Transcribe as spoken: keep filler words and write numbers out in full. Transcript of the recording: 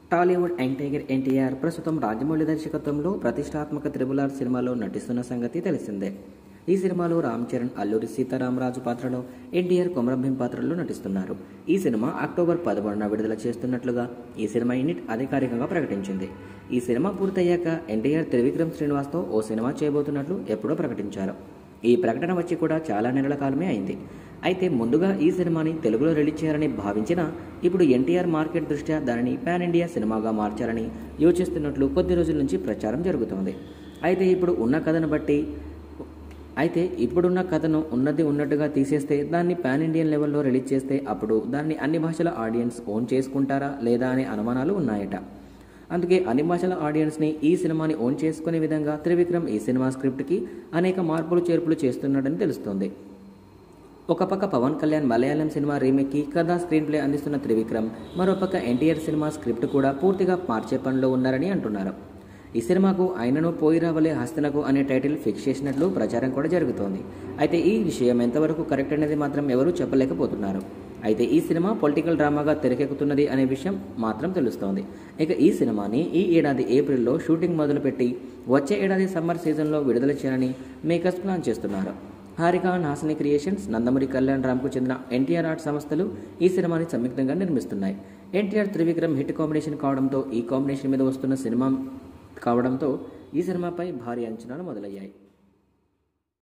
Tollywood young tiger NTR ప్రస్తుతం రాజమౌళి దర్శకత్వంలో ప్రతిష్టాత్మక త్రిబుల్ ఆర్ సినిమాలో నటిస్తున్న సంగతి తెలిసిందే. ఈ సినిమాలో రామ్ చరణ్ అల్లూరి సీతారామరాజు పాత్రలో, ఎన్టీఆర్ కొమరంభీం పాత్రలో నటిస్తున్నారు. ఈ సినిమా అక్టోబర్ పదమూడున విడుదల చేస్తున్నట్లుగా ఈ సినిమా యూనిట్ అధికారికంగా ప్రకటించింది. ఈ సినిమా పూర్తయ్యాక ఎన్టీఆర్ త్రివిక్రమ్ శ్రీనివాస్తో ఓ సినిమా చేయబోతున్నట్లు ఎప్పుడో ప్రకటించారు. ఈ ప్రకటన వచ్చి కూడా చాలా నెలల కాలమే అయింది. అయితే ముందుగా ఈ సినిమాని తెలుగులో రిలీజ్ చేయాలని భావించినా ఇప్పుడు ఎన్టీఆర్ మార్కెట్ దృష్ట్యా దానిని పాన్ ఇండియా సినిమాగా మార్చాలని యోచిస్తున్నట్లు కొద్ది రోజుల నుంచి ప్రచారం జరుగుతోంది. అయితే ఇప్పుడు ఉన్న కథను బట్టి అయితే ఇప్పుడున్న కథను ఉన్నది ఉన్నట్టుగా తీసేస్తే, దాన్ని పాన్ ఇండియన్ లెవెల్లో రిలీజ్ చేస్తే అప్పుడు దాన్ని అన్ని భాషల ఆడియన్స్ ఓన్ చేసుకుంటారా లేదా అనే అనుమానాలు ఉన్నాయట. అందుకే అన్ని భాషల ఆడియన్స్ని ఈ సినిమాని ఓన్ చేసుకునే విధంగా త్రివిక్రమ్ ఈ సినిమా స్క్రిప్ట్కి అనేక మార్పులు చేర్పులు చేస్తున్నాడని తెలుస్తోంది. ఒక పక్క పవన్ కళ్యాణ్ మలయాళం సినిమా రీమేక్కి కథ స్క్రీన్ ప్లే అందిస్తున్న త్రివిక్రమ్ మరోపక్క ఎన్టీఆర్ సినిమా స్క్రిప్ట్ కూడా పూర్తిగా మార్చే పనిలో ఉన్నారని అంటున్నారు. ఈ సినిమాకు ఆయనను పోయి రావలే హస్తనకు అనే టైటిల్ ఫిక్స్ చేసినట్లు ప్రచారం కూడా జరుగుతోంది. అయితే ఈ విషయం ఎంతవరకు కరెక్ట్ అనేది మాత్రం ఎవరూ చెప్పలేకపోతున్నారు. అయితే ఈ సినిమా పొలిటికల్ డ్రామాగా తెరకెక్కుతున్నది అనే విషయం మాత్రం తెలుస్తోంది. ఇక ఈ సినిమాని ఈ ఏడాది ఏప్రిల్లో షూటింగ్ మొదలుపెట్టి వచ్చే ఏడాది సమ్మర్ సీజన్లో విడుదల చేయాలని మేకర్స్ ప్లాన్ చేస్తున్నారు. హారిక హాసిని క్రియేషన్స్, నందమూరి కళ్యాణ్ రామ్కు చెందిన ఎన్టీఆర్ ఆర్ట్ సంస్థలు ఈ సినిమాని సంయుక్తంగా నిర్మిస్తున్నాయి. ఎన్టీఆర్ త్రివిక్రమ్ హిట్ కాంబినేషన్ కావడంతో ఈ కాంబినేషన్ మీద వస్తున్న సినిమా కావడంతో ఈ సినిమాపై భారీ అంచనాలు మొదలయ్యాయి.